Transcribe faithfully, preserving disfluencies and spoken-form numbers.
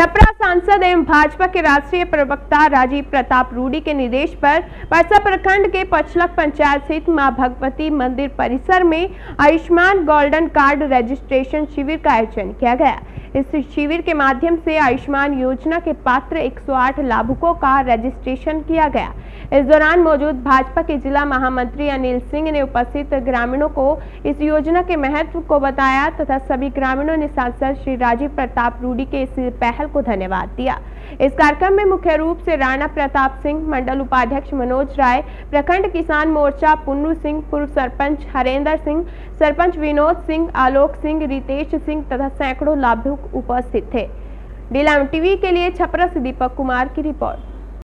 छपरा सांसद एवं भाजपा के राष्ट्रीय प्रवक्ता राजीव प्रताप रूडी के निर्देश पर परसा प्रखंड के पचलक पंचायत स्थित मां भगवती मंदिर परिसर में आयुष्मान गोल्डन कार्ड रजिस्ट्रेशन शिविर का आयोजन किया गया। इस शिविर के माध्यम से आयुष्मान योजना के पात्र एक सौ आठ लाभुकों का रजिस्ट्रेशन किया गया। इस दौरान मौजूद भाजपा के जिला महामंत्री अनिल सिंह ने उपस्थित ग्रामीणों को इस योजना के महत्व को बताया तथा सभी ग्रामीणों ने सांसद श्री राजीव प्रताप रूडी के इस पहल को धन्यवाद दिया। इस कार्यक्रम में मुख्य रूप से राणा प्रताप सिंह, मंडल उपाध्यक्ष मनोज राय, प्रखंड किसान मोर्चा पुन्नू सिंह, पूर्व सरपंच हरेंद्र सिंह, सरपंच विनोद सिंह, आलोक सिंह, रितेश सिंह तथा सैकड़ों लाभुक उपस्थित थे। डीएलएम टीवी के लिए छपरा से दीपक कुमार की रिपोर्ट।